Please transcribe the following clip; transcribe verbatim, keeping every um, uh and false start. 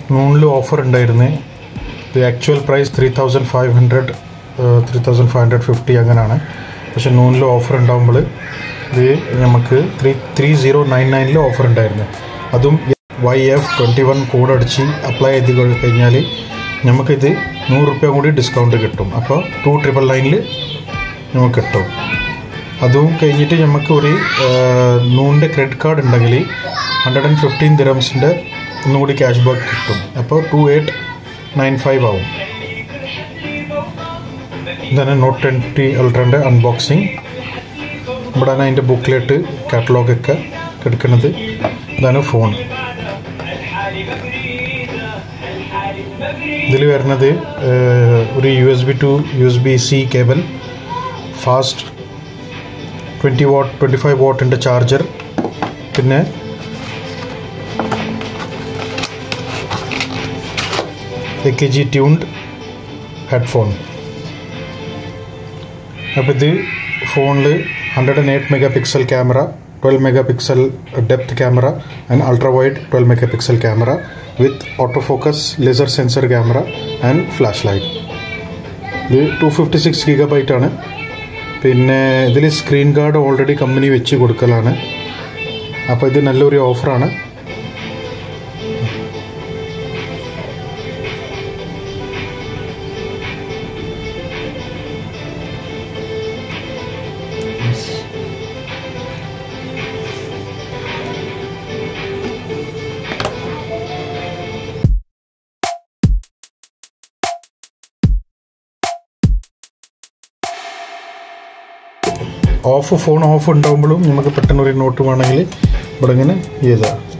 നൂണിൽ offer ഉണ്ടായിരുന്നു. ഇത് actual price three thousand five hundred three thousand five hundred fifty അങ്ങനെയാണ്. പക്ഷെ നൂണിൽ ഓഫർ ഉണ്ടാകുമ്പോൾ ഇത് നമുക്ക് ത്രീ ത്രീ സീറോ നയൻ നയനിൽ ഓഫർ ഉണ്ടായിരുന്നു. അതും Y F twenty one code അടിച്ച് അപ്ലൈ ചെയ്ത് കഴിഞ്ഞാൽ നമുക്കിത് നൂറ് റുപ്യ കൂടി ഡിസ്കൗണ്ട് കിട്ടും. അപ്പോൾ ടു ട്രിപ്പിൾ നയനിൽ നമുക്ക് കിട്ടും. അതും കഴിഞ്ഞിട്ട് നമുക്ക് ഒരു നൂറിൻ്റെ ക്രെഡിറ്റ് കാർഡ് ഉണ്ടെങ്കിൽ ഹൺഡ്രഡ് ആൻഡ് ഫിഫ്റ്റീൻ ദിറംസിൻ്റെ ഒന്നുകൂടി ക്യാഷ് ബാക്ക് കിട്ടും. അപ്പോൾ ടു എയ്റ്റ് നയൻ ഫൈവ് ആവും. ഇതാണ് നോട്ട് ട്വൻറ്റി അൾട്രൻ്റെ അൺബോക്സിങ്. ഇവിടെയാണ് അതിൻ്റെ ബുക്ക്ലെറ്റ് കാറ്റലോഗൊക്കെ എടുക്കുന്നത്. ഇതാണ് ഫോൺ. ഇതിൽ വരുന്നത് ഒരു U S B to U S B C cable, fast twenty watt twenty five വാട്ടിൻ്റെ ചാർജർ, പിന്നെ A K G tuned headphone. അപ്പോൾ ഇത് ഫോണിൽ hundred and eight megapixel camera, twelve megapixel depth camera and ultra wide twelve megapixel camera with auto focus, laser sensor camera and flash light. ഇത് two fifty six gigabyte ആണ്. പിന്നെ ഇതിൽ screen guard already company വെച്ച് കൊടുക്കലാണ്. അപ്പോൾ ഇത് നല്ലൊരു ഓഫറാണ്. ഓഫ് ഫോൺ ഓഫ് ഉണ്ടാകുമ്പോഴും നമുക്ക് പെട്ടെന്ന് ഒരു നോട്ട് വേണമെങ്കിൽ ഇവിടെ ഇങ്ങനെ ചെയ്താൽ